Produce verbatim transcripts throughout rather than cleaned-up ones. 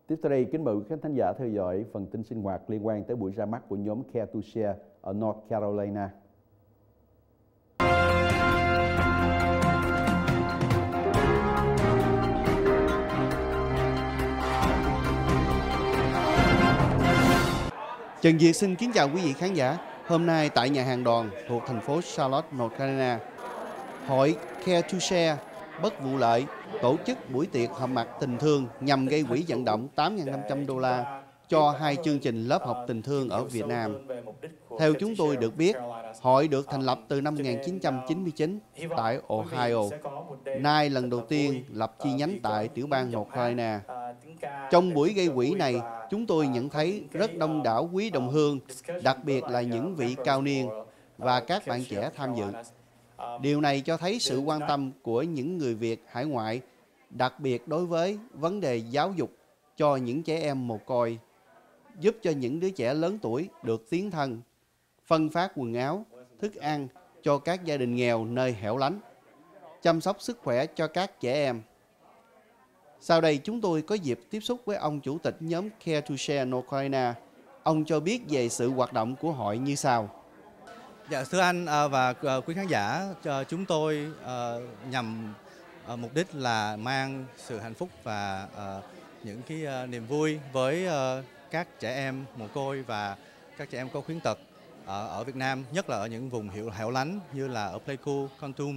Tiếp theo đây, kính mời quý khán thính giả theo dõi phần tin sinh hoạt liên quan tới buổi ra mắt của nhóm Care to Share ở North Carolina. Trần Việt xin kính chào quý vị khán giả. Hôm nay tại nhà hàng Đòn thuộc thành phố Charlotte, North Carolina, hội Care to Share bất vụ lợi tổ chức buổi tiệc họp mặt tình thương nhằm gây quỹ vận động tám nghìn năm trăm đô la cho hai chương trình lớp học tình thương ở Việt Nam. Theo chúng tôi được biết, hội được thành lập từ năm một nghìn chín trăm chín mươi chín tại Ohio, nay lần đầu tiên lập chi nhánh tại tiểu bang North Carolina. Trong buổi gây quỹ này, chúng tôi nhận thấy rất đông đảo quý đồng hương, đặc biệt là những vị cao niên và các bạn trẻ tham dự. Điều này cho thấy sự quan tâm của những người Việt hải ngoại, đặc biệt đối với vấn đề giáo dục cho những trẻ em mồ côi, giúp cho những đứa trẻ lớn tuổi được tiến thân, phân phát quần áo, thức ăn cho các gia đình nghèo nơi hẻo lánh, chăm sóc sức khỏe cho các trẻ em. Sau đây chúng tôi có dịp tiếp xúc với ông chủ tịch nhóm Care to Share North Carolina. Ông cho biết về sự hoạt động của hội như sau. Dạ, thưa anh và quý khán giả, chúng tôi nhằm mục đích là mang sự hạnh phúc và những cái niềm vui với các trẻ em mồ côi và các trẻ em có khuyết tật ở Việt Nam, nhất là ở những vùng hẻo lánh như là ở Pleiku, Kon Tum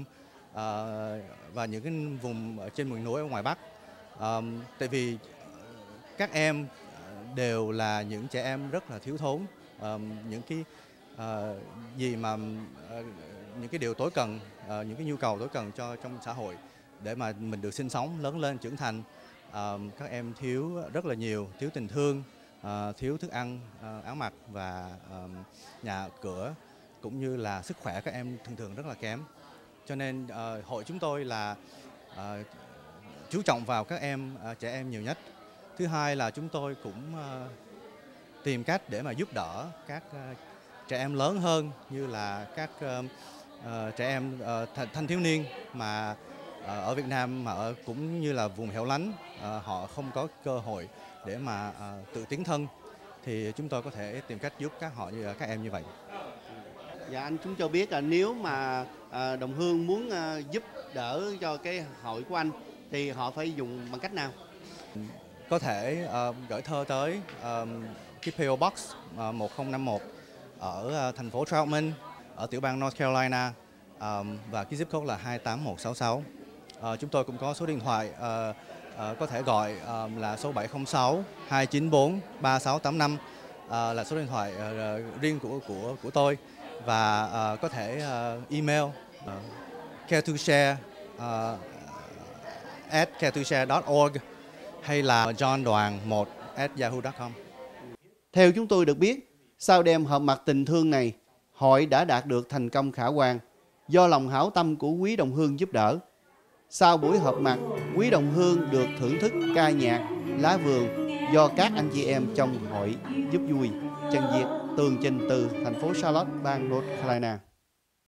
và những cái vùng ở trên miền núi ở ngoài Bắc. Tại vì các em đều là những trẻ em rất là thiếu thốn những cái Uh, gì mà uh, những cái điều tối cần, uh, những cái nhu cầu tối cần cho trong xã hội để mà mình được sinh sống, lớn lên, trưởng thành. Uh, các em thiếu rất là nhiều, thiếu tình thương, uh, thiếu thức ăn, uh, áo mặc và uh, nhà cửa, cũng như là sức khỏe các em thường thường rất là kém. Cho nên uh, hội chúng tôi là uh, chú trọng vào các em, uh, trẻ em nhiều nhất. Thứ hai là chúng tôi cũng uh, tìm cách để mà giúp đỡ các uh, trẻ em lớn hơn, như là các uh, uh, trẻ em uh, thanh thiếu niên mà uh, ở Việt Nam mà ở cũng như là vùng hẻo lánh, uh, họ không có cơ hội để mà uh, tự tiến thân, thì chúng tôi có thể tìm cách giúp các họ như các em như vậy. Dạ, anh chúng cho biết là nếu mà uh, đồng hương muốn uh, giúp đỡ cho cái hội của anh thì họ phải dùng bằng cách nào? Có thể uh, gửi thơ tới uh, cái pê ô Box uh, một không năm một ở thành phố Troutman, ở tiểu bang North Carolina, um, và cái zip code là hai tám một sáu sáu. Uh, chúng tôi cũng có số điện thoại uh, uh, có thể gọi uh, là số bảy không sáu hai chín bốn ba sáu tám năm, uh, là số điện thoại uh, riêng của của của tôi, và uh, có thể uh, email uh, care to share uh, at care to share dot org hay là john đoàn một at yahoo dot com. Theo chúng tôi được biết, sau đêm họp mặt tình thương này, hội đã đạt được thành công khả quan do lòng hảo tâm của quý đồng hương giúp đỡ. Sau buổi họp mặt, quý đồng hương được thưởng thức ca nhạc Lá Vườn do các anh chị em trong hội giúp vui. Trần Việt, tường trình từ thành phố Charlotte, bang North Carolina.